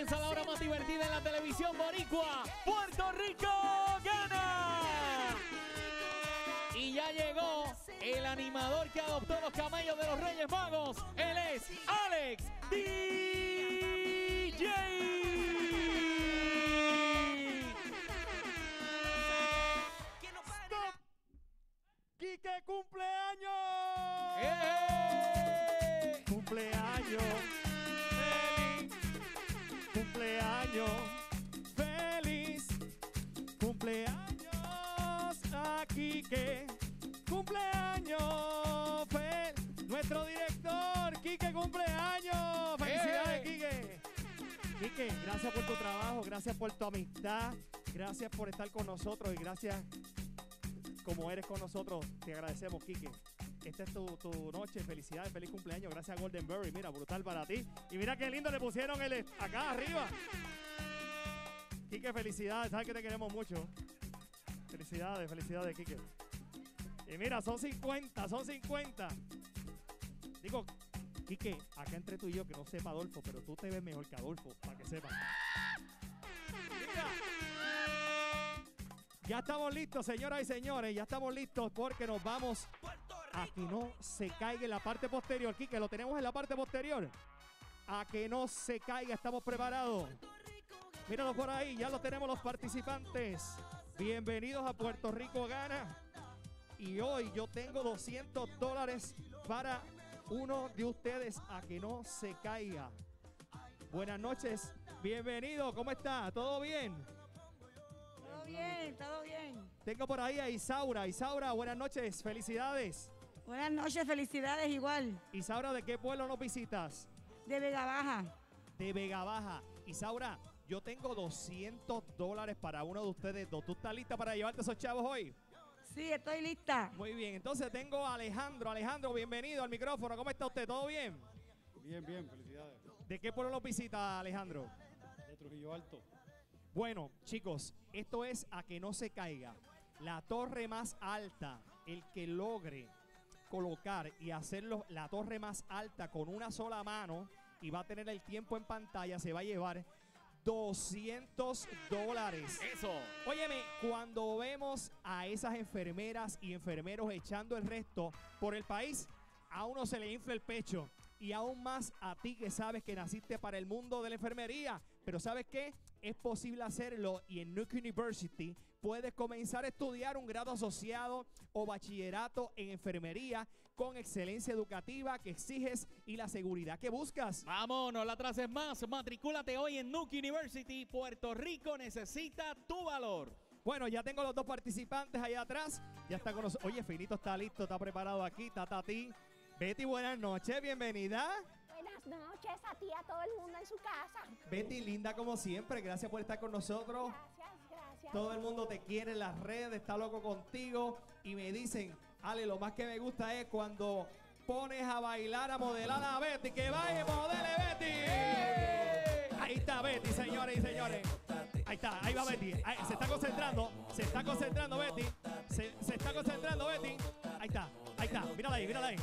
Comienza la hora más divertida en la televisión boricua. ¡Puerto Rico gana! Y ya llegó el animador que adoptó los camellos de los Reyes Magos. Él es Alex DJ. ¡Stop! ¡Quique cumpleaños! Cumpleaños feliz, cumpleaños feliz, cumpleaños a Quique, cumpleaños feliz. Nuestro director, Quique, cumpleaños. ¡Felicidades, Quique! Quique, gracias por tu trabajo, gracias por tu amistad, gracias por estar con nosotros y gracias como eres con nosotros. Te agradecemos, Quique. Esta es tu noche. Felicidades, feliz cumpleaños. Gracias a Goldenberry. Mira, brutal para ti. Y mira qué lindo le pusieron el acá arriba. Quique, felicidades. Sabes que te queremos mucho. Felicidades, felicidades, Quique. Y mira, son 50, son 50. Digo, Quique, acá entre tú y yo, que no sepa Adolfo, pero tú te ves mejor que Adolfo, para que sepas. Mira. Ya estamos listos, señoras y señores. Ya estamos listos porque nos vamos a que no se caiga en la parte posterior. Quique, lo tenemos en la parte posterior. A que no se caiga, estamos preparados. Míralo por ahí, ya lo tenemos los participantes. Bienvenidos a Puerto Rico Gana. Y hoy yo tengo $200 para uno de ustedes. A que no se caiga. Buenas noches, bienvenido. ¿Cómo está? ¿Todo bien? Todo bien, todo bien. Tengo por ahí a Isaura. Isaura, buenas noches, felicidades. Buenas noches, felicidades igual. Isaura, ¿de qué pueblo nos visitas? De Vega Baja. De Vega Baja. Isaura, yo tengo $200 para uno de ustedes dos. ¿Tú estás lista para llevarte esos chavos hoy? Sí, estoy lista. Muy bien, entonces tengo a Alejandro. Alejandro, bienvenido al micrófono. ¿Cómo está usted? ¿Todo bien? Bien, bien, felicidades. ¿De qué pueblo nos visita, Alejandro? De Trujillo Alto. Bueno, chicos, esto es a que no se caiga. La torre más alta, el que logre colocar y hacerlo la torre más alta con una sola mano y va a tener el tiempo en pantalla, se va a llevar $200. Eso. Óyeme, cuando vemos a esas enfermeras y enfermeros echando el resto por el país, a uno se le infla el pecho. Y aún más a ti que sabes que naciste para el mundo de la enfermería. Pero ¿sabes qué? Es posible hacerlo y en Nuke University puedes comenzar a estudiar un grado asociado o bachillerato en enfermería con excelencia educativa que exiges y la seguridad que buscas. Vamos, no la traces más. Matricúlate hoy en Nuke University. Puerto Rico necesita tu valor. Bueno, ya tengo los dos participantes allá atrás. Ya está con nosotros. Oye, Finito está listo, está preparado aquí. Tati. Betty, buenas noches, bienvenida. Buenas noches a ti, a todo el mundo en su casa. Betty, linda como siempre, gracias por estar con nosotros. Gracias. Todo el mundo te quiere en las redes, está loco contigo. Y me dicen, Ale, lo más que me gusta es cuando pones a bailar, a modelar a Betty. ¡Que vaya, modele Betty! Ahí está Betty, señores y señores. Ahí está, ahí va Betty. Ahí, se está concentrando Betty. Se está concentrando Betty. Ahí está, mírala ahí.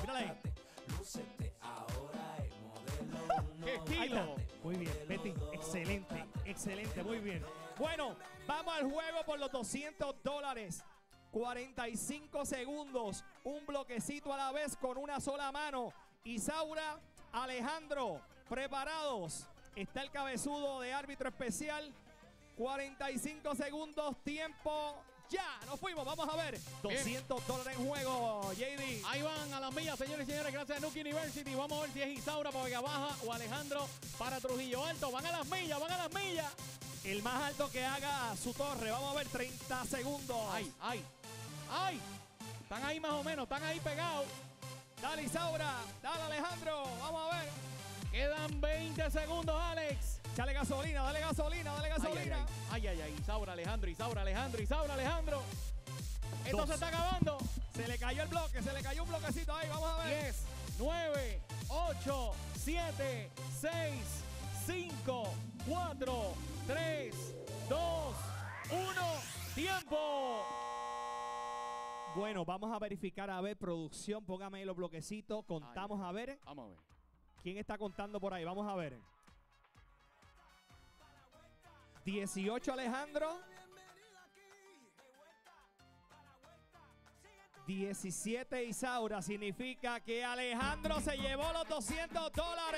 ¡Qué estilo! Muy bien, Betty, excelente, muy bien. Bueno, vamos al juego por los $200. 45 segundos, un bloquecito a la vez con una sola mano. Isaura, Alejandro, preparados. Está el cabezudo de árbitro especial. 45 segundos, tiempo. Ya, nos fuimos, vamos a ver. $200 en juego, JD. Ahí van a las millas, señores y señores, gracias a Nuke University. Vamos a ver si es Isaura para Vega Baja o Alejandro para Trujillo Alto. Van a las millas. El más alto que haga su torre. Vamos a ver, 30 segundos. ¡Ay! Están ahí más o menos, están ahí pegados. Dale, Isaura. Dale, Alejandro. Vamos a ver. Quedan 20 segundos, Alex. Dale gasolina. Ay. Isaura, Alejandro. Esto se está acabando. Se le cayó el bloque, un bloquecito ahí. Vamos a ver. 10, 9, 8, 7, 6, 5, 4, 3, 2, 1. ¡Tiempo! Bueno, vamos a verificar, a ver, producción, póngame ahí los bloquecitos, contamos a ver. Vamos a ver. ¿Quién está contando por ahí? Vamos a ver. 18 Alejandro. 17 Isaura. Significa que Alejandro se llevó los $200.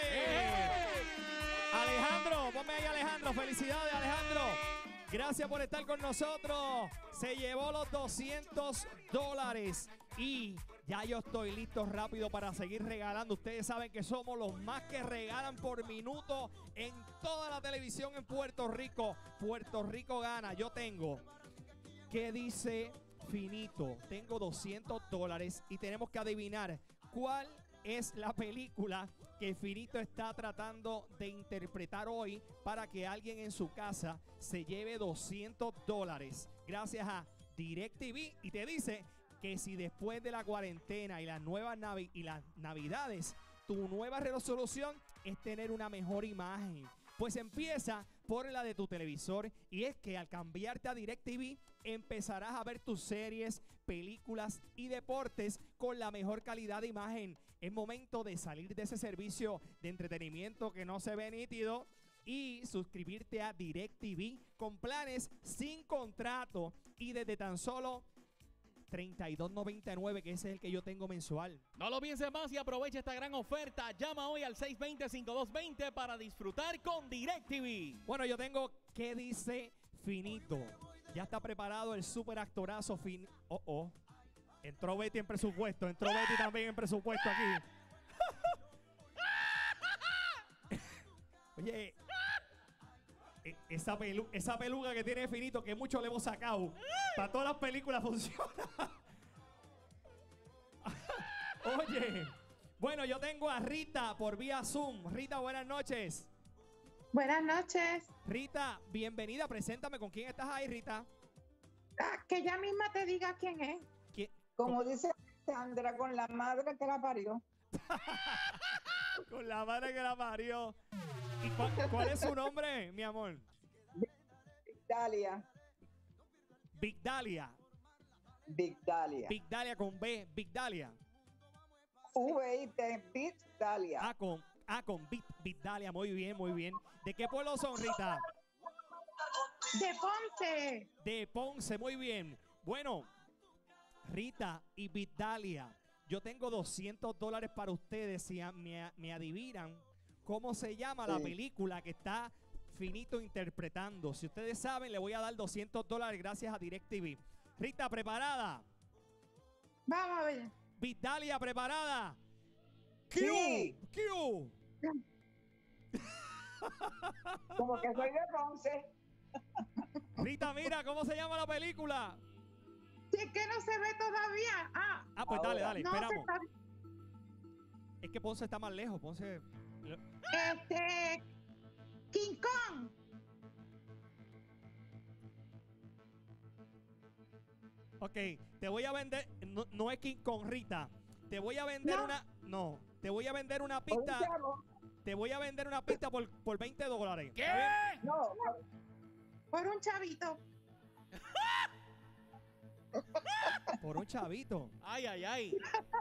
Alejandro, ponme ahí Alejandro. Felicidades Alejandro. Gracias por estar con nosotros. Se llevó los $200. Y ya yo estoy listo rápido para seguir regalando. Ustedes saben que somos los más que regalan por minuto en toda la televisión en Puerto Rico. Puerto Rico gana. Yo tengo, ¿qué dice Finito? Tengo $200 y tenemos que adivinar cuál es la película que Finito está tratando de interpretar hoy para que alguien en su casa se lleve $200 gracias a DirecTV. Y te dice que si después de la cuarentena y las nuevas navidades, tu nueva resolución es tener una mejor imagen, pues empieza por la de tu televisor. Y es que al cambiarte a DirecTV empezarás a ver tus series, películas y deportes con la mejor calidad de imagen. Es momento de salir de ese servicio de entretenimiento que no se ve nítido y suscribirte a DirecTV con planes sin contrato y desde tan solo $32.99, que ese es el que yo tengo mensual. No lo pienses más y aprovecha esta gran oferta. Llama hoy al 620-5220 para disfrutar con DirecTV. Bueno, yo tengo ¿qué dice Finito? Ya está preparado el super actorazo Entró Betty en presupuesto. Entró Betty también en presupuesto aquí. Oye, esa peluca que tiene Finito, que mucho le hemos sacado. Para todas las películas funciona. Oye, bueno, yo tengo a Rita por vía Zoom. Rita, buenas noches. Buenas noches. Rita, bienvenida. Preséntame, ¿con quién estás ahí, Rita? Que ella misma te diga quién es. Como dice Sandra, con la madre que la parió. Con la madre que la parió. ¿Y cuál es su nombre, mi amor? Dalia. Big Dalia. Big Dalia. Big Dalia con B. Big Dalia. V-I-T, Big Dalia. Con Big Dalia. Muy bien, muy bien. ¿De qué pueblo son, Rita? De Ponce. De Ponce, muy bien. Bueno, Rita y Big Dalia, yo tengo $200 para ustedes si me adivinan cómo se llama la película que está Finito interpretando. Si ustedes saben, le voy a dar $200 gracias a DirecTV. Rita, ¿preparada? Vamos a ver. Big Dalia, ¿preparada? Sí. ¡Q! Como que soy de Ponce. Rita, mira, ¿cómo se llama la película? Si es que no se ve todavía. Pues dale, No, esperamos. Es que Ponce está más lejos, Ponce. King Kong. Ok, te voy a vender. No es King Kong, Rita. Te voy a vender te voy a vender una pista. Te voy a vender una pista por $20. ¿Qué? No, Por un chavito. Por un chavito. Ay, ay, ay.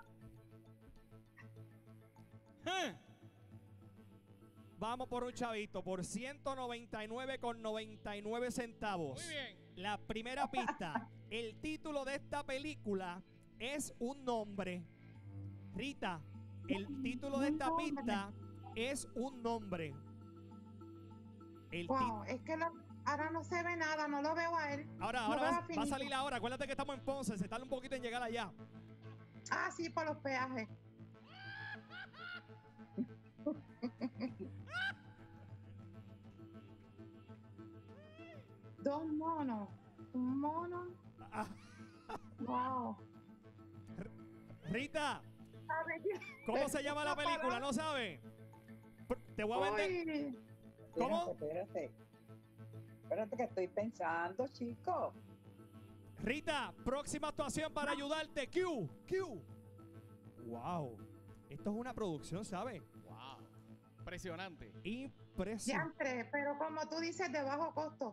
Vamos por un chavito, por 199.99 centavos. Muy bien. La primera pista. El título de esta película es un nombre. Rita, el título de esta pista es un nombre. Wow, es que ahora no se ve nada, no lo veo a él. Ahora No veo va a Finito. salir ahora. Acuérdate que estamos en Ponce. Se tarda un poquito en llegar allá. Sí, por los peajes. Dos monos. Un mono. Wow. Rita, ¿cómo se llama la película? ¿No sabe? Te voy a vender. Uy, ¿Cómo? Espérate que estoy pensando, chico. Rita, próxima actuación para ayudarte. Q. Wow. Esto es una producción, ¿sabes? Wow. Impresionante. Impresionante. diantre, pero como tú dices, de bajo costo.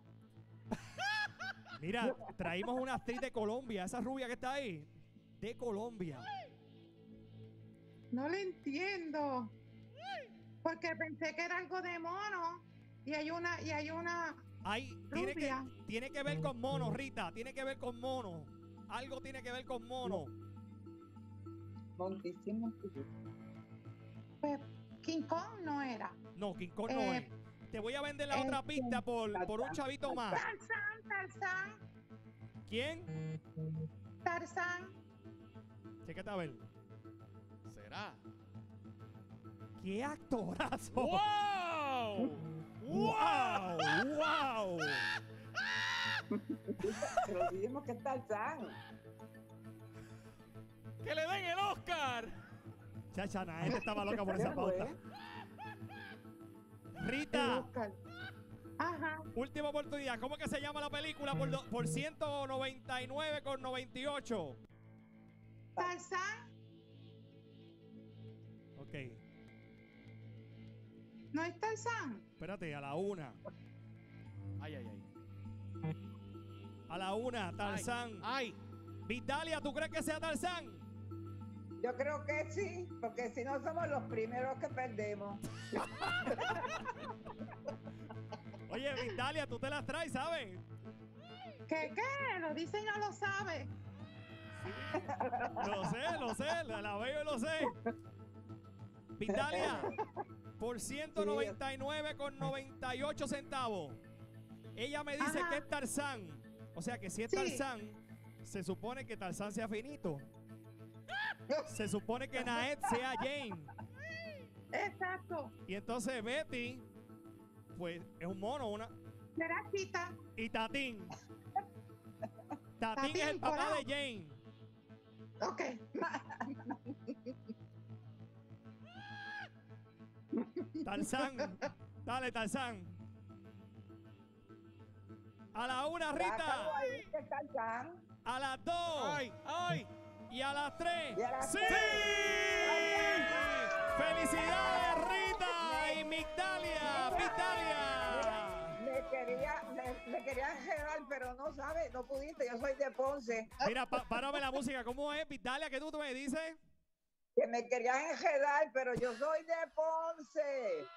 Mira, traímos una actriz de Colombia, esa rubia que está ahí. De Colombia. No le entiendo. Porque pensé que era algo de mono. Y hay una Rubia. Tiene que ver con mono, Rita. Tiene que ver con mono. Algo tiene que ver con mono. Montísimo. Pues King Kong no era. No, King Kong no Eh, es. Te voy a vender la otra pista por un chavito más. Tarzán. ¿Quién? Tarzán. Chécate a ver. ¿Será? ¡Qué actorazo! ¡Wow! ¡Wow! ¡Wow! Pero dijimos que es Tarzán. ¡Que le den el Oscar! Chacha, la gente estaba loca por esa ¿Qué pauta. fue? Rita, Oscar. Ajá. última oportunidad. ¿Cómo que se llama la película por 199,98? Tarzán. Ok. No es Tarzán. Espérate, a la una. Ay, ay, ay. A la una, Tarzán. ¡Ay! Vitalia, ¿tú crees que sea Tarzán? Yo creo que sí, porque si no somos los primeros que perdemos. Oye, Vitalia, tú te las traes, ¿sabes? ¿Qué? Lo dice y no lo sabe. Lo sé, la veo y lo sé. Vitalia, por 199,98 centavos. Ella me dice Ajá. que es Tarzán. O sea que si es Sí. Tarzán, se supone que Tarzán sea finito. Se supone que Naed sea Jane. Exacto. Y entonces Betty, pues es un mono, una. Será Chita. Y Tatín. Tatín es el Tatín, papá colado. de Jane. Ok. Tarzán. Dale, Tarzán. A la una, Sácalo Rita. ahí, que es Tarzán. A las dos. ¡Ay! ¡Ay! Y a las tres. Y a las ¡Sí! tres. ¡Felicidades, Rita! Y Migdalia. Vitalia. Me quería enredar, pero no sabes, no pudiste. Yo soy de Ponce. Mira, párame la música. ¿Cómo es, Vitalia? ¿Qué tú me dices? Que me querían enredar, pero yo soy de Ponce.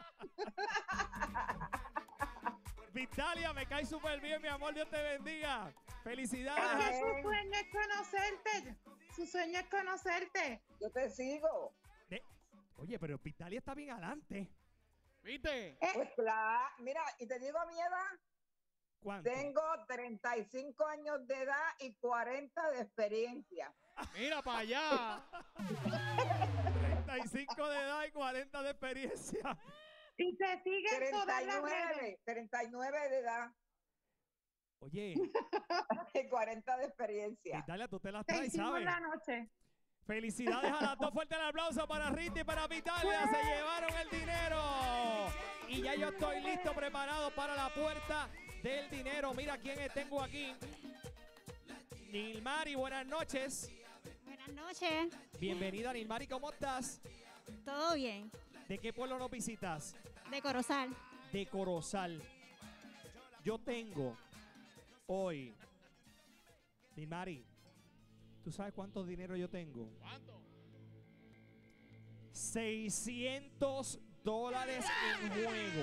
Vitalia, me cae súper bien, mi amor. Dios te bendiga. Felicidades. Es que Amén. su sueño es conocerte. Su sueño es conocerte. Yo te sigo. Oye, pero Vitalia está bien adelante. ¿Viste? Pues claro, mira, y te digo mi edad. ¿Cuánto? Tengo 35 años de edad y 40 de experiencia. Mira para allá. 35 de edad y 40 de experiencia. Y te siguen todas las redes. 39 de edad Oye, y 40 de experiencia. Vitalia, tú te las Te traes, hicimos ¿sabes? la noche. Felicidades a las dos. Fuerte el aplauso para Rita y para Vitalia. Se llevaron el dinero. Y ya yo estoy listo, preparado para la puerta del dinero. Mira quién tengo aquí. Nilmari, buenas noches. Buenas noches, Bienvenida, Nilmari. ¿Cómo estás? todo bien, ¿De qué pueblo nos visitas? de Corozal. De Corozal. Yo tengo hoy, Nilmari, ¿tú sabes cuánto dinero yo tengo? ¿Cuánto? $600 en juego.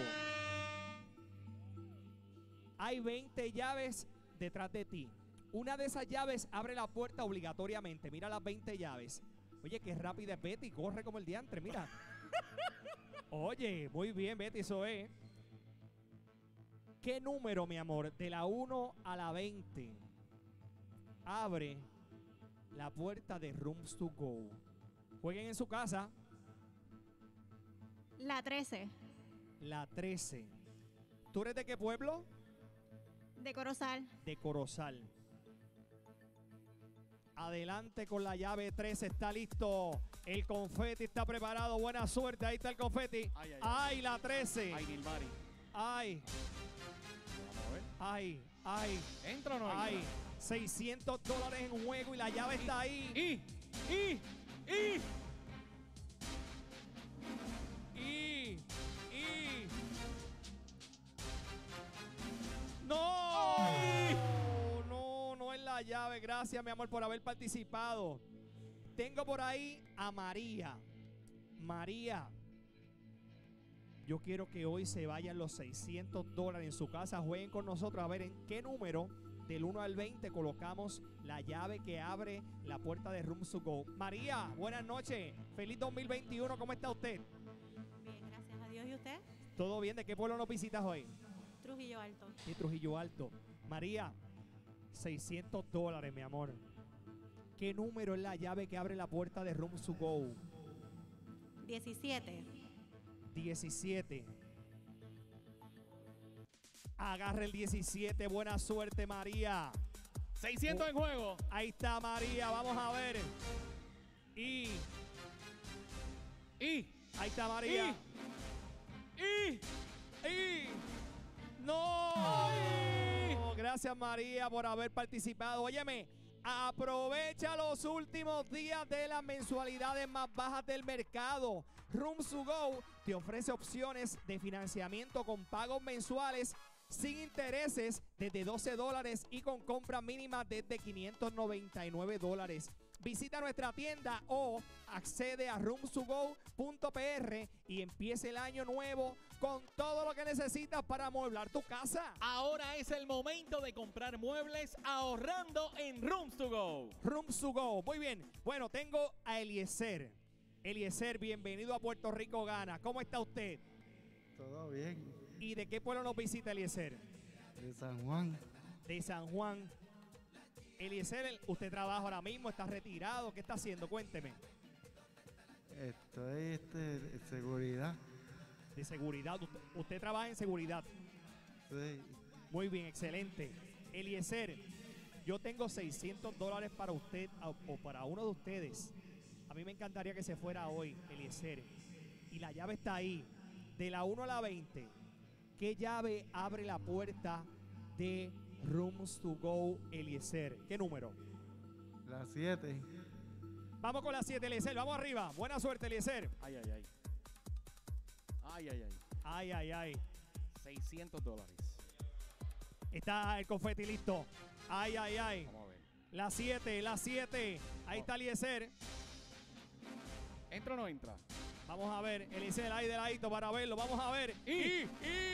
Hay 20 llaves detrás de ti. Una de esas llaves abre la puerta obligatoriamente. Mira las 20 llaves. Oye, qué rápida es Betty. Corre como el diantre, mira. Oye, muy bien, Betty, eso es. ¿Qué número, mi amor? De la 1 a la 20 abre la puerta de Rooms to Go. Jueguen en su casa. La 13, La 13. ¿Tú eres de qué pueblo? de Corozal. De Corozal. Adelante con la llave 13. Está listo. El confeti está preparado. Buena suerte. Ahí está el confeti. Ay, ay, ay. ¡Ay, la 13! Ay, Nilmari. ¡Ay! Vamos a ver. ¡Ay! ¡Ay! ¿Entra o no? ¡Ay! entra? $600 en juego y la llave está ahí. Y. ¡No! No es la llave. Gracias, mi amor, por haber participado. Tengo por ahí a María. María, Yo quiero que hoy se vayan los $600 en su casa. Jueguen con nosotros a ver en qué número del 1 al 20 colocamos la llave que abre la puerta de Rooms to Go. María, buenas noches. Feliz 2021. ¿Cómo está usted? Bien, gracias a Dios. ¿Y usted? ¿Todo bien? ¿De qué pueblo nos visitas hoy? Trujillo Alto. De Trujillo Alto. María, $600, mi amor. ¿Qué número es la llave que abre la puerta de Rooms to Go? 17. 17. Agarra el 17. Buena suerte, María. 600 en juego. Ahí está María. Vamos a ver. Y ahí está María. Y ¡No! ¡Ay! Gracias, María, por haber participado. Óyeme, aprovecha los últimos días de las mensualidades más bajas del mercado. Rooms to Go te ofrece opciones de financiamiento con pagos mensuales sin intereses desde $12 y con compra mínima desde $599. Visita nuestra tienda o accede a roomstogo.pr y empiece el año nuevo con todo lo que necesitas para amueblar tu casa. ahora es el momento de comprar muebles ahorrando en Rooms to Go. Rooms to Go. Muy bien. Bueno, tengo a Eliezer. Eliezer, bienvenido a Puerto Rico Gana. ¿Cómo está usted? Todo bien. ¿Y de qué pueblo nos visita, Eliezer? De San Juan. De San Juan. Eliezer, ¿usted trabaja ahora mismo? ¿Está retirado? ¿Qué está haciendo? Cuénteme. Estoy en seguridad. De seguridad. Usted trabaja en seguridad. Sí. Muy bien, excelente. Eliezer, yo tengo $600 para usted o para uno de ustedes. A mí me encantaría que se fuera hoy, Eliezer. Y la llave está ahí. De la 1 a la 20. ¿Qué llave abre la puerta de Rooms to Go, Eliezer? ¿Qué número? La 7. Vamos con la 7, Eliezer. Vamos arriba. Buena suerte, Eliezer. Ay, ay, ay. Ay, ay, ay. Ay, ay, ay. $600. Está el confeti listo. Ay, ay, ay. Vamos a ver. La 7, la 7. Ahí está Eliezer. ¿Entra o no entra? Vamos a ver, Eliezer ahí de ladito para verlo. Vamos a ver. Y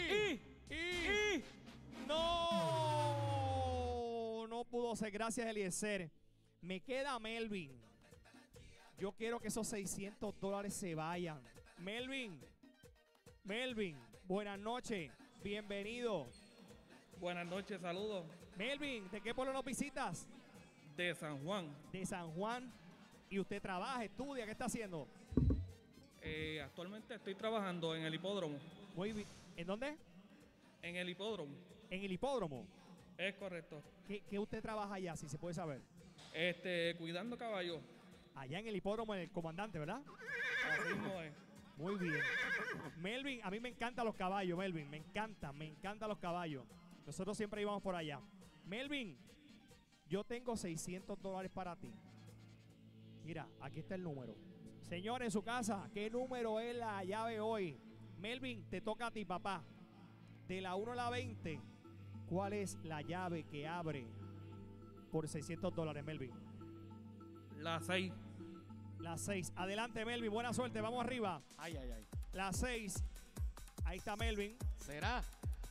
¡No! No pudo ser. Gracias, Eliezer. Me queda Melvin. Yo quiero que esos $600 se vayan. Melvin. Buenas noches. Bienvenido. Buenas noches, saludos. Melvin, ¿de qué pueblo nos visitas? De San Juan. De San Juan. ¿Y usted trabaja, estudia? ¿Qué está haciendo? Actualmente estoy trabajando en el hipódromo. Muy bien. ¿En dónde? En el hipódromo. En el hipódromo. Es correcto. ¿Qué usted trabaja allá, si se puede saber? Cuidando caballos. Allá en el hipódromo, en el comandante, ¿verdad? Así mismo es. Muy bien. Melvin, a mí me encantan los caballos, Melvin. Me encantan los caballos. Nosotros siempre íbamos por allá. Melvin, yo tengo $600 para ti. Mira, aquí está el número. Señor, en su casa, ¿qué número es la llave hoy? Melvin, te toca a ti, papá. De la 1 a la 20, ¿cuál es la llave que abre por $600, Melvin? La 6. La 6. Adelante, Melvin. Buena suerte. Vamos arriba. Ay, ay, ay. La 6. Ahí está Melvin. ¿Será?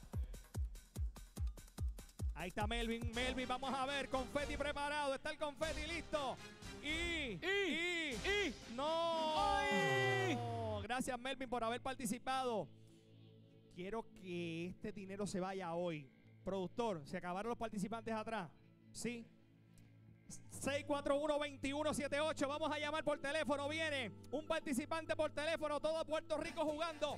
Ahí está Melvin. Melvin, vamos a ver. Confeti preparado. Está el confeti listo. Y ¡no! ¡Ay! Gracias, Melvin, por haber participado. Quiero que este dinero se vaya hoy. Productor, ¿se acabaron los participantes atrás? Sí. 641-2178. Vamos a llamar por teléfono. Viene un participante por teléfono. Todo Puerto Rico jugando.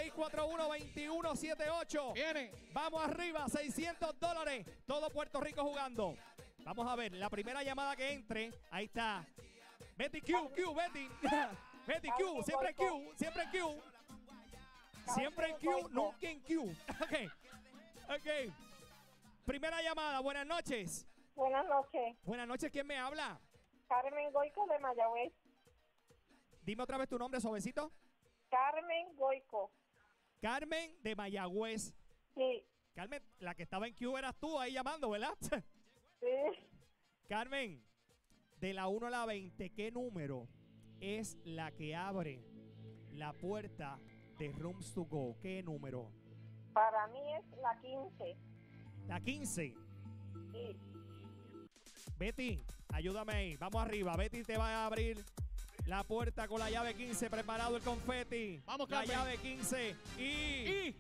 641-2178. Viene. Vamos arriba. $600. Todo Puerto Rico jugando. Vamos a ver. La primera llamada que entre. Ahí está. Betty Q. Betty. Betty Q. Siempre en Q. Siempre en Q. Siempre en Q. Nunca en Q. Ok. Primera llamada. Buenas noches. Buenas noches. Buenas noches, ¿quién me habla? Carmen Goico de Mayagüez. Dime otra vez tu nombre, suavecito. Carmen Goico. Carmen de Mayagüez. Sí. Carmen, la que estaba en Q eras tú ahí llamando, ¿verdad? Sí. Carmen, de la 1 a la 20, ¿qué número es la que abre la puerta de Rooms to Go. ¿Qué número? Para mí es la 15. La 15. Sí. Betty, ayúdame ahí. Vamos arriba. Betty te va a abrir la puerta con la llave 15. Preparado el confeti. Vamos, la Carmen. llave 15. Y.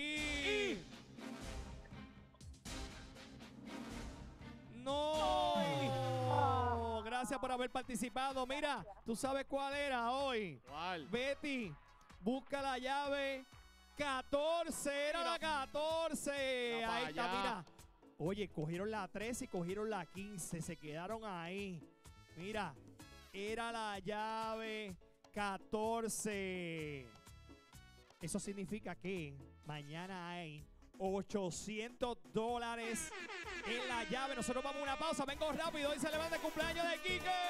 ¡No! Gracias por haber participado. Mira, tú sabes cuál era hoy. ¿Cuál? Betty, busca la llave 14. Era la 14. Mira pa' Ahí está, allá. mira. Oye, cogieron la 13 y cogieron la 15. Se quedaron ahí. Mira, era la llave 14. Eso significa que mañana hay $800 en la llave. Nosotros vamos a una pausa. Vengo rápido. Hoy se levanta el cumpleaños de Quique.